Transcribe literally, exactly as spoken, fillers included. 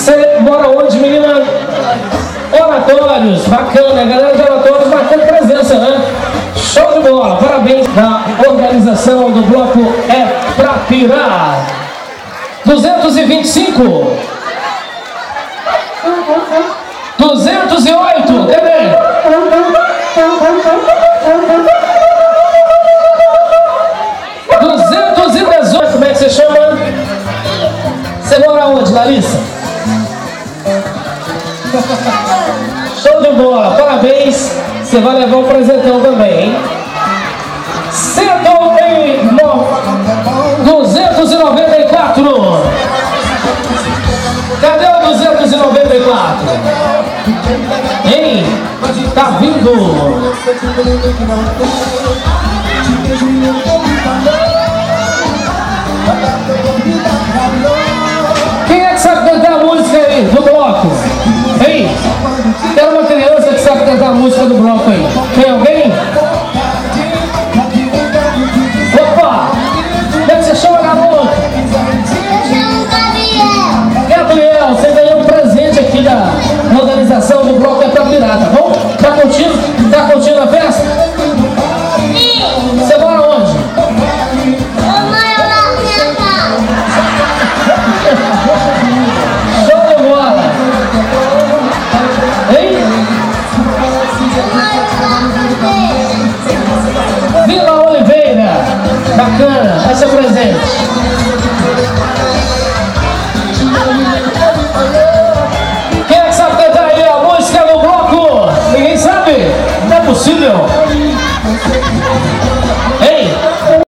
Você mora onde, menina? Oratórios, bacana, a galera de Oratórios marcando presença, né? Show de bola, parabéns na organização do bloco É Pra Pirar. duzentos e vinte e cinco. duzentos e oito, cadê? duzentos e dezoito, como é que você chama? Você mora onde, Larissa? Show de bola, parabéns. Você vai levar um presentão também, hein? duzentos e noventa e quatro. Cadê o duzentos e noventa e quatro? Hein? Tá vindo. Quem é que sabe cantar a música aí do bloco? Hein? Tem uma criança que sabe cantar a música do bloco aí. Tem alguém? Opa! Como é que você chama, garoto? Eu chamo Gabriel. Gabriel, você ganhou um presente aqui da organização do bloco É Pra Pirar, tá bom? Tá curtindo? Tá curtindo a festa? Sim. Você mora onde? Eu moro lá na minha casa. Show de bola! Hein? Eu moro lá na Vila. Vila Oliveira! Bacana! Esse é o presente.